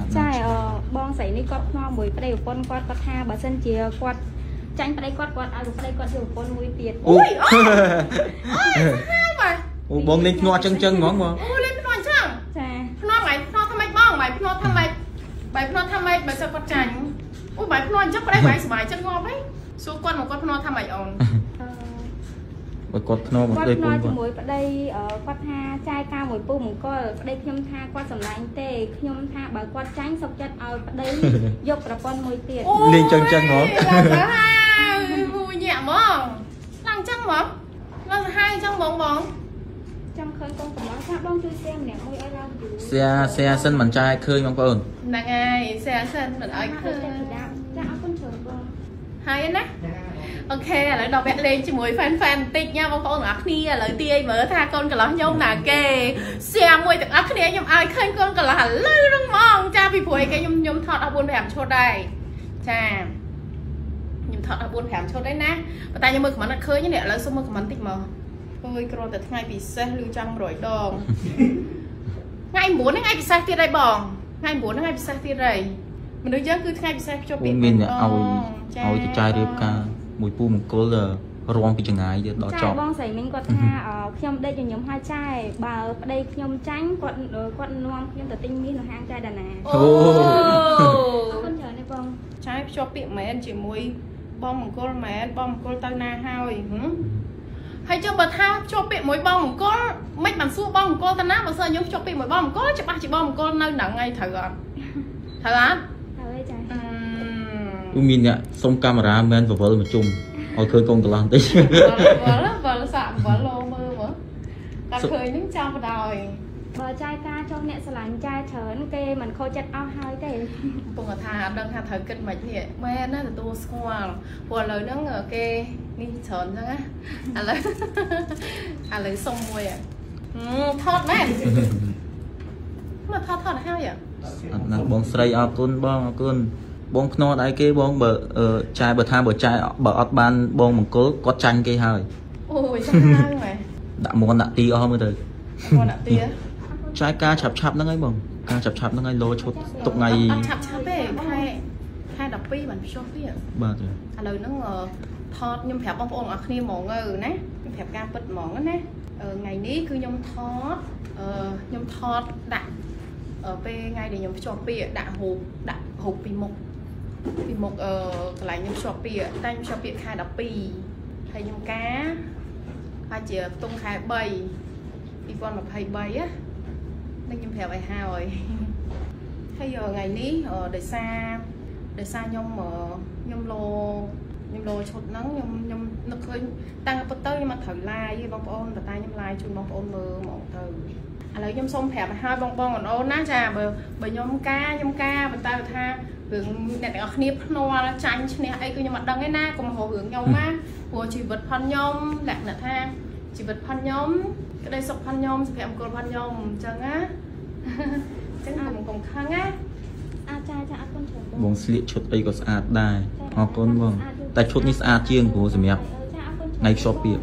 ใช่บองใส่นี่ก็นอกมวยประเดี๋ยวปนก็ท่าบาเส้นเจียกวดจังประเดี๋ยวกวดเอาประเดี๋ยวกวดอยู่ปนมวยเปียดอุ้ยห้ามไปบองเล่นนอจังงงมั้งเล่นนอนจังใช่นอนไหมนอนทำไมบ้องไหมนอนทำไมใบนอนทำไมใบจะกดจังอุ้ยใบนอนจังประเดี๋ยวใบสบายจังงอไหมสู้กวดมันกวดนอนทำไมอ่อนกดนอนมันเลยปุ่มจมูกประเดี๋ยวกวดท่าใจกาหมวยปุ่มก็ประเดี๋ยวขยมท่ากวดสำลักเตะขยมท่าใบกวดจังสกจัดเอาประเดี๋ยวยกกระปอนมวยเปียดเล่นจังเหรอมูnhẹ mong lăng trăng mong lăng hai trăng bóng trăng khơi con của nó sao bông tôi xem nè môi ai làm xe sân mình trai khơi mong ơn là ngày xe sân mình ở khơi hay nè ok lại đọc vẽ lên cho mùi fan tích nha bông con ác ni lời tia mở tha con cả lắm nhông là kê xe mùi từ ác ni nhông ai khơi con cả là lơi rung mong cha bị phổi cái nhông thọt ở buôn bèm cho đây cha nhưng thật là buồn thảm cho đấy nè và tay như mực mà nó khơi như này là số mực mà tích mà ôi còn từ ngày bị xe lưu trăng rồi đòn ngày muốn ngày bị xe tia đây bỏng ngày muốn ngày bị xe tia đây mình nói chứ cứ ngày bị xe cho biển mình ao cái chai đẹp cả mùi pu một cô là rong bị chừng ai đó chọn bong sấy mình có tha trong đây cho nhóm hai chai bà đây nhóm trắng quận non nhóm từ tinh mi là hang chai đà nè con chờ này bong trái cho biển mấy anh chỉ muối bong một con mẹ bong một con tao na hao hay cho bật ha cho bị mỗi bong một con mấy bạn xua bong một con tao nát mà sao nhóm cho bị mỗi bong một con chỉ bong một con nơi nặng ngay thở gọn thở á mình ạ xong camera men và vợ một chung hồi khơi con cả lần tí vợ sạm vợ lô mơ mà ta khơi những trong vào đòi bờ trai ca trong nẹt sành trai thớn kê mình khôi chặt ao hai cái cùng ở thà đơn thà thời kinh mày vậy mẹ nó là tua squall vừa lời nó ngờ kê đi thớn thôi á lời xong mùi à thọt mẹ mà thọt là sao vậy bong sray ao côn bong no đại kê bong bờ trai bờ tham bờ trai bờ ọt ban bong một cố có tranh kê hơi ôi sao mày đã muốn đã ti o mới được đã ti trái ca chập nó ngay bông ca chập nó ngay lô chốt tục ngày chập về hai đọc pi mình cho pi ba rồi lời nó ngờ thọt nhung phèo bông ôn ở khi mỏ ngờ nè nhung phèo ca bật mỏ nè ngày ní cứ nhung thọt đặt ở pe ngay để nhung cho pi đã hộp pi một lại nhung cho pi tay nhung cho pi khai đọc pi hay nhung cá hai chị tung khai bay đi con mà hay bay á nên nhung phèo bài ha rồi bây giờ ngày ní để xa nhung lô chốt nắng nhung nó khơi tăng bất tới nhưng mà thời lai với bông ôn và tay nhung lai chung bông ôn mơ một từ lấy nhung xong phèo hai bông còn ôn ná trà bởi nhung ca và tay tha hướng để ở khniếp nó tránh này ai cứ nhưng mà đăng cái na cùng hồ hướng nhau má của chỉ vật phân nhom lạc là tha chỉ vật phân nhóm cái đây sọc phân nhom thì em còn phân nhom chẳng á chẳng cùng khang á bông sliệt chốt ấy có sạch đài họ con bông tại chốt ní sạch chiên của gì mẹ ngày shopping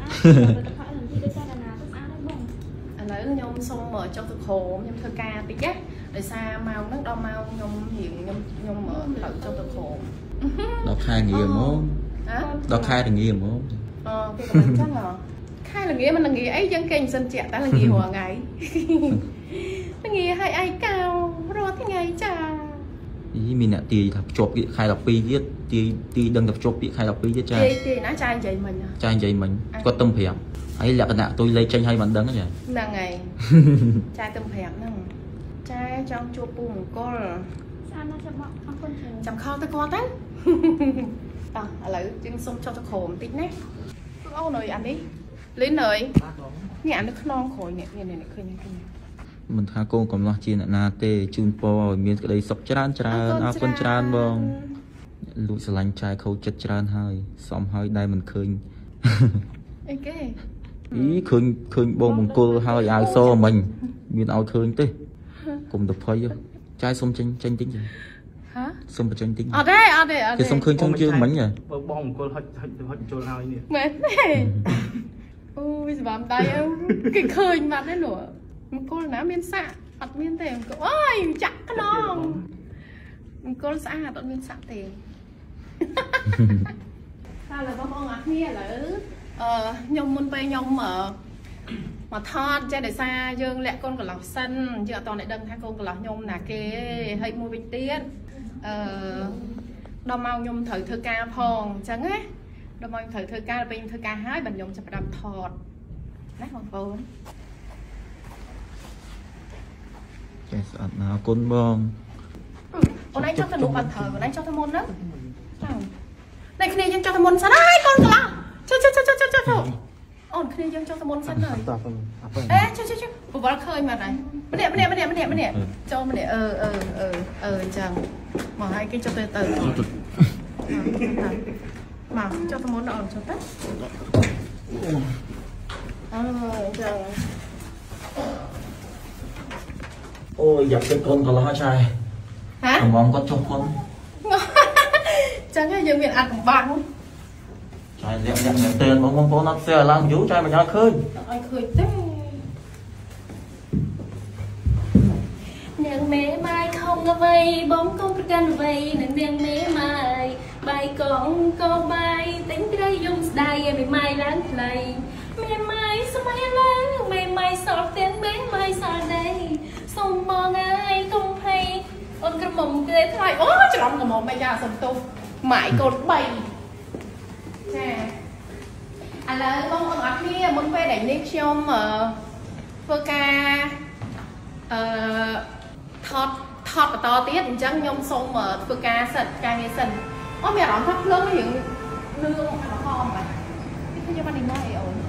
lấy nhom xong mở cho thực hồ nhom thơ ca tí á để xa màu nước đau màu nhom hiện nhom mở thử cho thực hồ đọc khai nghĩa mốt đọc khai thì nghĩa mốt cái chắc là khai là nghĩa mình là nghĩa ấy dân kênh dân trẻ ta là nghĩa hòa ngày nghĩa hay ai cao rồi thế ngày chà ý mình lại tì thật chộp bị khai đọc pi viết tì đừng gặp chộp bị khai đọc pi viết trai tì nó trai vậy mình à trai vậy mình có tâm phèo ấy là cái nào tôi lấy tranh hay bạn đắng vậy là ngày trai tâm phèo nè trai trong chụp bùn cô chăm kho tới con đấy lấy chân xong cho khổ một tí nè ô nơi ăn đi lấy nơi nghe ăn nước non khối nè nghe này khơi nè mình tha cô còn lo chi na tê chun po miên cái đây sọc tràn áo con tràn bông lụi sờ lạnh trai khâu chất tràn hơi xong hơi đây mình khơi ý khơi bông bằng cô hơi ai so mình miên ao khơi tê cùng được phơi trai xong tranh tính gì hả xong mà tranh tính ở đây thì xong khơi trong chưa bánh nhỉ bông cô hơi trôi hơi nè mệt này ôi bám tay em cái khơi mặt đấy nữa cô là miên xạ mặt miên thèm ôi chặt cái non កូនស្អាតអត់មានសាក់ទេថាលើបងប្អូនអរគ្នាឥឡូវខ្ញុំមុនពេលខ្ញុំមកថតចេះដោយសារយើងលាក់កូនកន្លោះសិនយើងអត់តអ្នកដឹងថាកូនកន្លោះខ្ញុំណាគេហើយមួយវិញទៀតដល់មកខ្ញុំត្រូវធ្វើការផងអញ្ចឹងណាដល់មកខ្ញុំត្រូវធ្វើការពេលខ្ញុំធ្វើការហើយបាទខ្ញុំចាប់ផ្ដើមថតណាបងប្អូនចេះស្អាតណាស់អរគុណបងអូនឯងចង់ទៅលុបអត់ត្រូវអូនឯងចង់ទៅមុនហ្នឹងចាតែគ្នាយើងចង់ទៅមុនសិនហើយកូនកន្លោះចុះអូនគ្នាយើងចង់ទៅមុនសិនហើយអេចុះបបល់ឃើញមកហើយម្នាក់ចូលម្នាក់អញ្ចឹងមកឲ្យគេចុះទៅមកចុះទៅមុនអូនចុះទៅអញ្ចឹងអូយយ៉ាប់ទៅកូនកន្លោះចាយហ៎កំងគាត់ចុះមុនចឹងយើងមានអាត់កំបាំងចាយលាក់មែនទែនបងប្អូនអត់ស្ទើរឡើងយូរចាយមិនឲ្យឃើញអត់ឃើញទេនាងមេម៉ាយខំអ្វីបងកុំប្រកាន់អ្វីនឹងនាងមេម៉ាយបាយកងក៏បាយទិញត្រីយំស្ដាយឲ្យមេម៉ាយឡើងថ្លៃមេម៉ាយស្មាយឡើងមេម៉ាយសល់ផ្ទះមេម៉ាយសល់ដីសុំបងអើយកុំភ័យអូនក្រមុំគេថ្លៃអូច្រឡំក្រមុំមិនយ៉ាសុំទោសម៉ាយកូន3ចាឥឡូវបងប្អូនអរគ្នាមុនពេលដែលនេះខ្ញុំធ្វើការថតបន្តទៀតអញ្ចឹងខ្ញុំសូមធ្វើការសិនការងារសិនអូមានអារម្មណ៍ថាភ្លើងរៀងលឿងអត់ហមហើយនេះខ្ញុំបាននិយាយអូន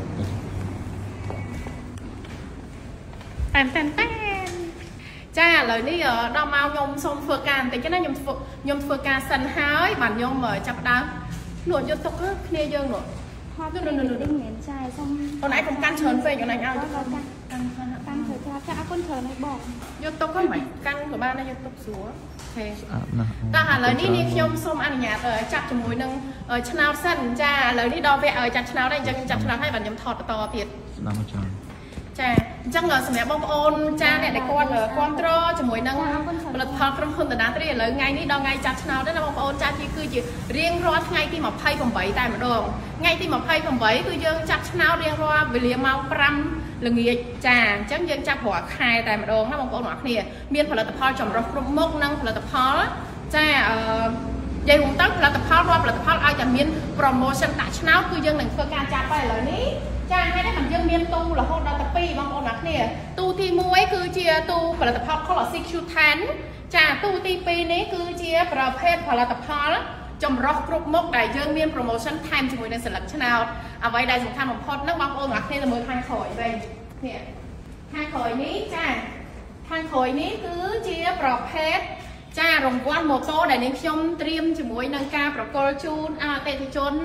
តែចាឥឡូវនេះដល់មកខ្ញុំសូមធ្វើការបន្តិចណាខ្ញុំធ្វើការសិនហើយបាទខ្ញុំចាប់ដើមនោះយកទុកគ្នាយើងនោះហត់នឹងមានចាយសុំអូនឯងកុំកាន់ច្រើនពេកអូនឯងឲ្យកាន់ត្រូវចាអរគុណច្រើនហើយបងយកទុកហ្នឹងមិនកាន់ក៏បានដែរយកទុកស្រួលអូខេស្អាតណាស់តែឥឡូវនេះខ្ញុំសូមអនុញ្ញាតចាប់ជាមួយនឹងឆ្នោតសិនចាឥឡូវនេះដល់វគ្គចាប់ឆ្នោតហើយអញ្ចឹងចាប់ឆ្នោតហើយបាទខ្ញុំថតបន្តទៀតស្ដាប់មកច្រើនចាអញ្ចឹងសម្រាប់បងប្អូនចាអ្នកដែលគាត់គ្រប់គ្រងជាមួយនឹងផលិតផលក្រុមហ៊ុនតាណាត្រីឥឡូវថ្ងៃនេះដល់ថ្ងៃចាប់ឆ្នោតទេណាបងប្អូនចាគឺជារៀងរាល់ថ្ងៃទី28តែម្ដងថ្ងៃទី28គឺយើងចាប់ឆ្នោតរៀងរាល់វេលាម៉ោង5ល្ងាចចាអញ្ចឹងយើងចាប់រាល់ខែតែម្ដងណាបងប្អូនទាំងអស់គ្នាមានផលិតផលចម្រុះគ្រប់មុខនិងផលិតផលចានិយាយរួមទៅផលិតផលរាល់ផលិតផលឲ្យតែមាន promotion ដាក់ឆ្នោតគឺយើងនឹងធ្វើការចាប់ហើយឥឡូវនេះចាហើយនេះយើងមានទូរហូតដល់ទៅ2បងប្អូនអ្នកគ្នាទូទី1គឺជាទូផលិតផល Classic Q10 ចាទូទី2នេះគឺជាប្រភេទផលិតផលចម្រុះគ្រប់មុខដែលយើងមាន promotion ថែមជាមួយនឹងសិលឹកឆ្នោតអ្វីដែលសំខាន់បំផុតហ្នឹងបងប្អូនអ្នកគ្នាទៅមើលខាងក្រោយវិញនេះខាងក្រោយនេះចាខាងក្រោយនេះគឺជាប្រភេទចារង្វាន់ម៉ូតូដែលនាងខ្ញុំត្រៀមជាមួយនឹងការប្រគល់ជូនអតិថិជន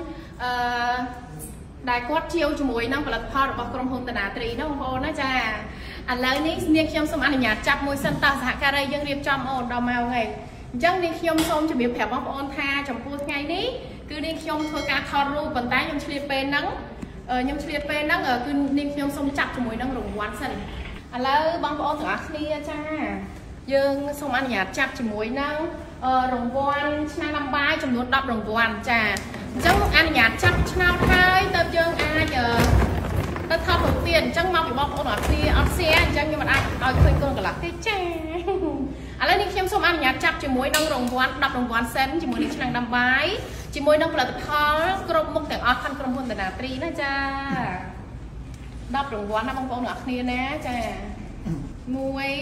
ដែលគាត់ជាវជាមួយនឹងផលិតផលរបស់ក្រុមហ៊ុនតាណាត្រីណាបងប្អូនណាចាឥឡូវនេះនាងខ្ញុំសូមអនុញ្ញាតចាប់មួយសិនតើសហការីយើងរៀបចំអូនដល់ម៉ោងហើយអញ្ចឹងនាងខ្ញុំសូមជម្រាបប្រាប់បងប្អូនថាចំពោះថ្ងៃនេះគឺនាងខ្ញុំធ្វើការថតរូបប៉ុន្តែខ្ញុំឆ្លៀតពេលហ្នឹងគឺនាងខ្ញុំសូមចាប់ជាមួយនឹងរង្វាន់សិនឥឡូវបងប្អូនទាំងអស់គ្នាចាយើងសូមអនុញ្ញាតចាប់ជាមួយនឹងរង្វាន់ឆ្នាំដាំបាយចំនួន10រង្វាន់ចាអញ្ចឹងអនុញ្ញាតចាប់ឆ្នោតហើយទៅយើងអាចទៅថតរូបទៀតអញ្ចឹងមកពីបងប្អូនអត់គ្នាអត់ share អញ្ចឹងខ្ញុំមិនអាចឲ្យឃើញកូនកន្លះទេចាឥឡូវនេះខ្ញុំសូមអនុញ្ញាតចាប់ជាមួយនឹងរង្វាន់10រង្វាន់សិនជាមួយនឹងឆ្នាំដាំបាយជាមួយនឹងផលិតផលគ្រប់មុខទាំងអស់ខាងក្រុមហ៊ុនតាណាត្រីណាចា10រង្វាន់ណាបងប្អូនអត់គ្នាណាចា1 2 3 4 5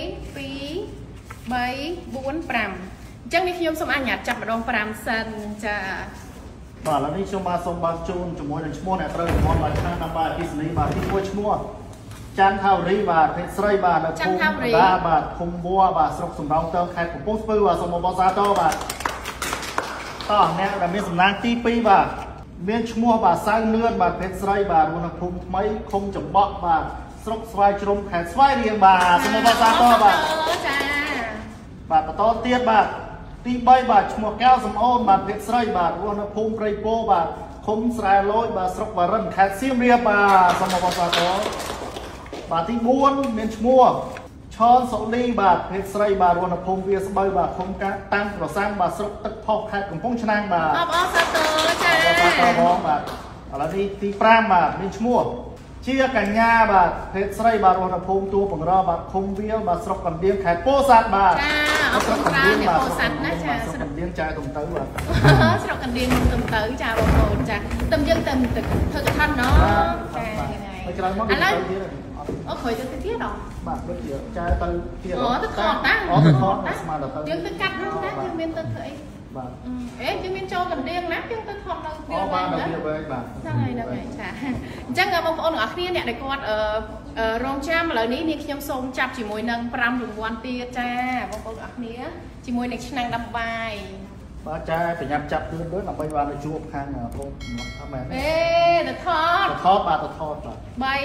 អញ្ចឹងនេះខ្ញុំសូមអនុញ្ញាតចាប់ម្ដង5សិនចាបាទឥឡូវនេះខ្ញុំបាទសូមបើកជូនជាមួយនឹងឈ្មោះអ្នកត្រូវរង្វាន់បាទខាងតាមបាទអគិសនីបាទទី1ឈ្មោះច័ន្ទថាវរីបាទភេទស្រីបាទនៅភូមិតាបាទភូមិវត្តបាទស្រុកសំរោងតើខេត្តកំពង់ស្ពឺបាទសូមបងសាទរបាទតោះអ្នកដែលមានសំណាងទី2បាទមានឈ្មោះបាទសៅលឿនបាទភេទស្រីបាទរស់នៅភូមិថ្មីឃុំចំបក់បាទស្រុកស្វាយជ្រុំខេត្តស្វាយរៀងបាទសូមបងសាទរបាទចាបាទបន្តទៀតបាទទី3បាទឈ្មោះកែវសំអូនបាទភេទស្រីបាទរស់នៅភូមិព្រៃពោបាទឃុំស្រែលយបាទស្រុកវ៉ារិនខេត្តសៀមរាបបាទសូមបងសាទរបាទទី4មានឈ្មោះឆឆនសូលីបាទភេទស្រីបាទរស់នៅភូមិវាស្បូវបាទភូមិកាតាំងប្រសានបាទស្រុកទឹកផុសខេត្តកំពង់ឆ្នាំងបាទអបអរសាទរចាបាទឥឡូវនេះទី5បាទមានឈ្មោះជាកញ្ញាបាទភេទស្រីបាទរស់នៅភូមិទួបង្របាទឃុំវាលបាទស្រុកកណ្ដៀងខេត្តពោធិ៍សាត់បាទចាអរគុណច្រើនអ្នកពោធិ៍សាត់ណាចាស្រុកកណ្ដៀងចែកទៅទៅបាទស្រុកកណ្ដៀងទៅទៅចាបងប្អូនចាទៅយើងទៅធ្វើកថាណោចាហើយក្រោយមកទៅទៀតអូខុយទៅទៀតដល់បាទដូចជាចែកទៅទៀតអូទៅថតតាអូទៅថតស្មានទៅយើងទៅកាត់នោះណាយើងមានទៅធ្វើអីបាទអេយើងមានចូលកណ្ដៀងណាយើងទៅថតនៅវាបាទនៅវាវិញបាទហ្នឹងហើយចាអញ្ចឹងបងប្អូនទាំងអស់គ្នាអ្នកដែលគាត់រងចាំឥឡូវនេះនាងខ្ញុំសូមចាប់ជាមួយនឹង5រង្វាន់ទៀតចាបងប្អូនទាំងអស់គ្នាជាមួយនឹងឆ្នាំងដាំបាយបាទចាប្រញាប់ចាប់ទឿនដូចដើម្បីបានទៅជួបខាងបងអត់មែនអេទៅថតបាទទៅថតបាទ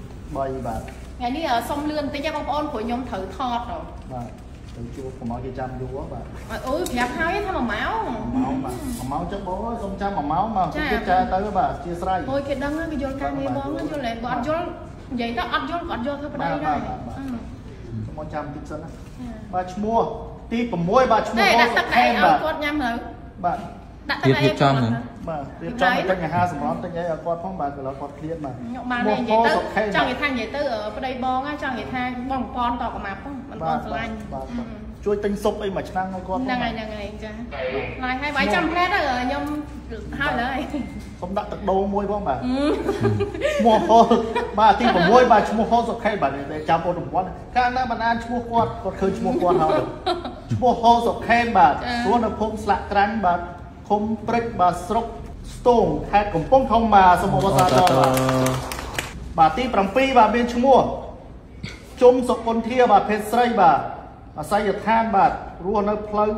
3 បាទថ្ងៃនេះសុំលឿនតិចបងប្អូនព្រោះខ្ញុំត្រូវថតបាទទៅជួបកុំឲ្យគេចាំយូរបាទអូយប្រាប់ហើយថា1ម៉ោងបាទ1ម៉ោងចឹងបងសុំចាំ1ម៉ោងមកគេចាទៅបាទអធិស្ឋានអូយគេដឹងហើយគេយល់ការងារបងយល់តែបើអត់យល់និយាយទៅអត់យល់ក៏អត់យល់ធ្វើប្តីដែរសុំមកចាំតិចសិនណាបាទឈ្មោះទី6បាទឈ្មោះដាក់ទឹកអីឲ្យគាត់ញ៉ាំទៅបាទដាក់ទឹកអីរៀបចំបាទរៀបចំតិចអាហារសម្រន់តិចអីឲ្យគាត់ផងបាទឥឡូវគាត់ឃ្លានបាទខ្ញុំបាននិយាយទៅចង់និយាយថានិយាយទៅប្តីបងចង់និយាយថាបងប្រព័ន្ធតកម៉ាប់ផងមិនបងស្រឡាញ់ជួយទិញស៊ុបអីមួយឆ្នាំឲ្យគាត់ហ្នឹងហើយចាឡាយឲ្យបាយចាំផ្លែទៅខ្ញុំហើយឡើយសុំដាក់ទឹកដូងមួយផងបាទឈ្មោះហូលបាទទី6បាទឈ្មោះហូលសុខេបាទចាំអូនរង្វាន់កាលណាបានអានឈ្មោះគាត់ឃើញឈ្មោះគាត់ហើយឈ្មោះហូលសុខេបាទរស់នៅភូមិស្លាកក្រាញ់បាទឃុំព្រិចបាទស្រុកស្ទងខេត្តកំពង់ធំបាទសូមអរសាទរបាទទី7បាទមានឈ្មោះជុំសុគន្ធាបាទភេទស្រីបាទអាស័យដ្ឋានបាទរស់នៅផ្លូវ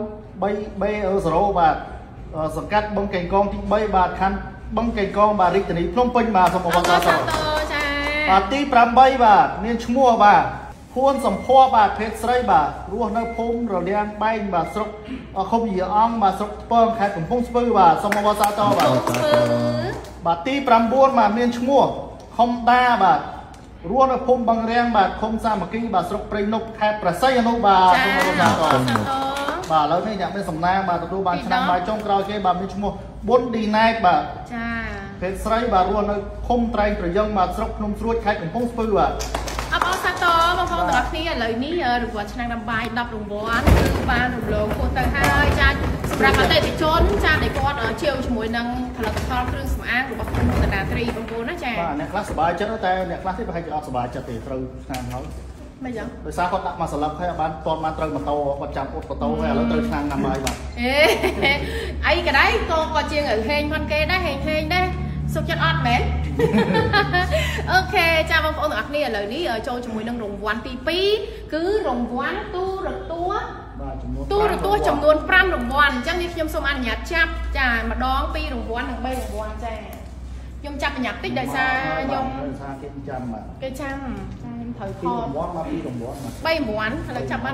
3B0 បាទសង្កាត់បឹងកេងកងទី3បាទខណ្ឌបឹងកេងកងបាទរាជធានីភ្នំពេញបាទសូមអរសាទរចាបាទទី8បាទមានឈ្មោះបាទខួនសំភ័របាទភេទស្រីបាទរស់នៅភូមិរលៀងបែងបាទស្រុកឃុំយាអង្គបាទស្រុកថ្ពងខេត្តកំពង់ស្ពឺបាទសូមអរសាទរបាទទី9បាទមានឈ្មោះខុំដាបាទរស់នៅភូមិបឹងរាំងបាទឃុំសាមគ្គីបាទស្រុកព្រៃនប់ខេត្តប្រស័យអនុបាទសូមអរសាទរបាទឥឡូវនេះអ្នកមានសំណាងបាទទទួលបានឆ្នាំបាយចុងក្រោយគេបាទមានឈ្មោះប៊ុនឌីណែតបាទចាភេទស្រីបាទរស់នៅឃុំត្រែងប្រយឹងបាទស្រុកភ្នំស្រួចខេត្តកំពង់ស្ពឺបាទអបអរសាទរបងប្អូនទាំងអស់គ្នាឥឡូវនេះរង្វាន់ឆ្នាំងដាំបាយ10រង្វាន់គឺបានរំលងពោះទៅហើយចាសម្រាប់អតិថិជនចាដែលគាត់ជាវជាមួយនឹងផលិតផលគ្រឿងសម្អាងរបស់ក្រុមហ៊ុនតាណាត្រីបងប្អូនណាចាបាទអ្នកខ្លះសប្បាយចិត្តតែអ្នកខ្លះទៀតប្រហែលជាអត់សប្បាយចិត្តទេត្រូវឆ្នាំហើយមិនចឹងដោយសារគាត់ដាក់មកស្លឹកហើយបានតន់បានត្រូវម៉ូតូគាត់ចាំអ៊ុតម៉ូតូហើយឥឡូវត្រូវឆ្នាំដាំបាយបាទអីក៏ដែរក៏ជាងហេងផងគេដែរហេងដែរសុខចិត្តអត់មែនអូខេចាបងប្អូនទាំងអស់គ្នាឥឡូវនេះចូលជាមួយនឹងរង្វាន់ទី2គឺរង្វាន់ទូរទស្សន៍ចំនួន5រង្វាន់អញ្ចឹងនេះខ្ញុំសូមអនុញ្ញាតចាប់ចាម្ដង2រង្វាន់និង3រង្វាន់ចាខ្ញុំចាប់ប្រញាប់តិចដោយសារខ្ញុំគេចាំបាទគេចាំចាខ្ញុំត្រូវខរង្វាន់មក2រង្វាន់ 3រង្វាន់ឥឡូវចាប់បាន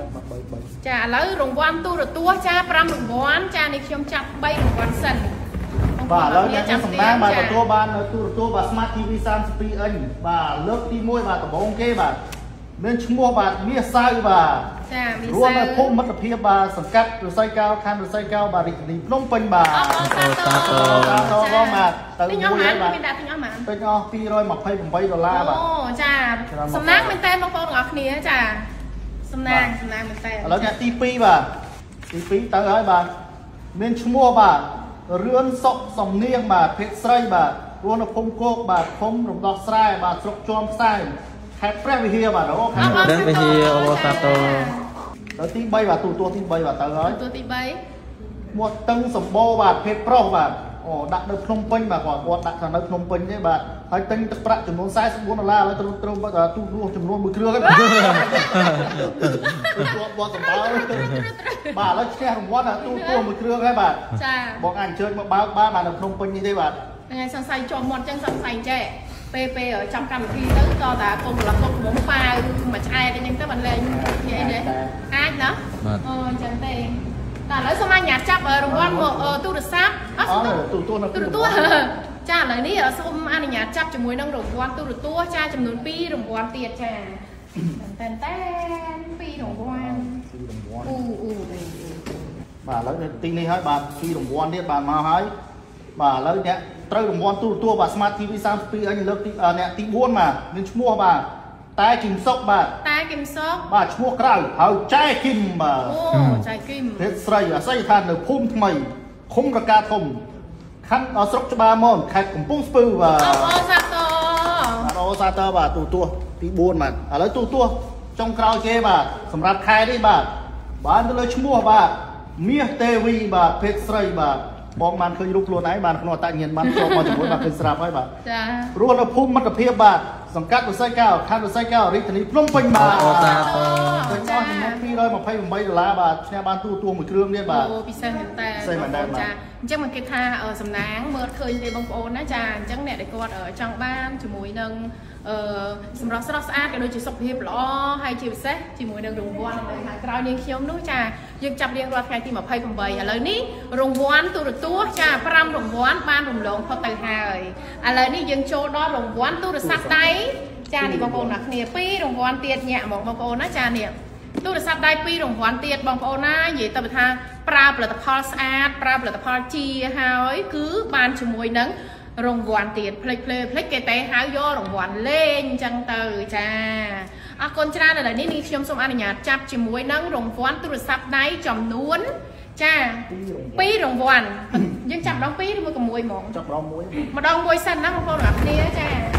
3ចាឥឡូវរង្វាន់ទូរទស្សន៍ចា5រង្វាន់ចានេះខ្ញុំចាប់3រង្វាន់សិនបាទឥឡូវអ្នកចាំសម្ដែងបាទទទួលបានទូរទស្សន៍បាទ Smart TV 32 inch បាទលើកទី1បាទដំបូងគេបាទមានឈ្មោះបាទមាសសៅបាទចាមាសសៅរួមនៅភូមិមិត្តភាពបាទសង្កាត់រស័យកោខណ្ឌរស័យកោបាទរាជធានីភ្នំពេញបាទអរសាទរបងបាទទៅមួយបាទមានដាក់ទិញអស់ប៉ុន្មានទិញអស់$228បាទអូចាសំណាងមែនតើបងប្អូនទាំងអស់គ្នាចាសំណាងមែនតើឥឡូវអ្នកទី2បាទទី2ទៅហើយបាទមានឈ្មោះបាទរឿនសុកសំនៀងបាទភេទស្រីបាទរស់នៅភូមិគោកបាទភូមិរំដោះស្រែបាទស្រុកជាំផ្សែងខេត្តព្រះវិហារបាទខេត្តព្រះវិហារអូសាទរដល់ទី3បាទទូទស្សន៍ទី3បាទទៅហើយទូទី 3មកតឹងសម្បូរបាទភេទប្រុសបាទអូដាក់នៅភ្នំពេញបាទគាត់ដាក់ខាងនៅភ្នំពេញទេបាទហើយទិញទឹកប្រាក់ចំនួន$44ឥឡូវត្រូវបាទទូរស័ព្ទចំនួន1គ្រឿងហ្នឹងគាត់សម្បើបាទឥឡូវឈ្នះរង្វាន់ទូរស័ព្ទ1គ្រឿងហើយបាទចាបងអញ្ជើញមកបើកបាននៅភ្នំពេញនេះទេបាទថ្ងៃសង្ស័យជាប់មាត់អញ្ចឹងសង្ស័យចេះពេលចាំកម្មវិធីទៅតតាកូនប្លុកកូនក្មុំប៉ាវមួយឆ្អែតអញ្ចឹងទៅបានលេងនិយាយទេអាចណាអូអញ្ចឹងទេតែឥឡូវសូមអនុញ្ញាតចាប់រង្វាន់មកទូរស័ព្ទទូរទស្សន៍ចាឥឡូវនេះសូមអនុញ្ញាតចាប់ជាមួយនឹងរង្វាន់ទូរទស្សន៍ចាចំនួន2រង្វាន់ទៀតចា tên phi đồng quan bà lấy tin đi hết bà phi đồng quan đi bà mau hái bà lấy nè trâu đồng quan tua bà smart TV sam phi anh lớp nè tí buôn mà nên mua bà tai kim sóc bà mua cào hào trái kim bà trái kim thế xây than được phun mày không có ca thông khăn ở sốc cho ba môn khai cùng bung spư và sa tơ bà tua tí buôn mà lấy tua trong cào chê bà sầm rạp khai đi bà anh lấy mua bà mía tê vi bà phết sray bà bongมันเคยลุกล้วนไอ้บ้านขนมตาเงียนมันชอบมาจากบ้านเคยสราบไอ้บ้านรู้ว่าพุ่มมัดเพียบบ้านสังกัดตัวไส้ก้าวข้างตัวไส้ก้าวริทนี้พลุ่งเป็นบ้านเป็นบ้านที่น้องพี่เลยมาให้ผมใบดอลลาร์บ้านแช่บ้านตัวมือเครื่องเนี่ยบ้านพิเศษแต่ใส่มันได้มาจังมันเก็บท่าสำนักเมื่อเคยในบางโอนนะจ๊ะจังเนี่ยได้กอดจังบ้านจมูกนึงสำหรับสะอาดกันโดยจีสกเพียบล้อให้จีบเซ่จีมือนึงรางวัลเลยค่ะเรายังเคี้ยวนู้จ้ายังจับเรียงรอดใครที่มาให้ผมใบอะไรนี่รางวัลตัวจ้าพรำรางวัลบ้านรางหลงพอเตยหายอะไรนี่ยังโชว์ดอรางวัลตัวสับได้จ้านี่บางคนนักเนี่ยปีรางวัลเตียดเนี่ยบางคนนะจ้าเนี่ยตัวสับได้ปีรางวัลเตียดบางคนนะยิ่งแต่ทางปลาเปลือกพอสะอาดปลาเปลือกพอจีหายคือบ้านจมูกนึงรางวัลเตียดเพลย์เกตหายย่อรางวัลเล่นจังเตอจ้าคนชนะอะไรนี่นี่ชมสมอันนี้จับจมูกนั่งรางวัลตัวสับได้จำนวนจ้าปีรางวัลยังจับน้องปีด้วยมือกับมวยหมองจับน้องมวยมาดองมวยสั้นนะบางคนแบบนี้จ้า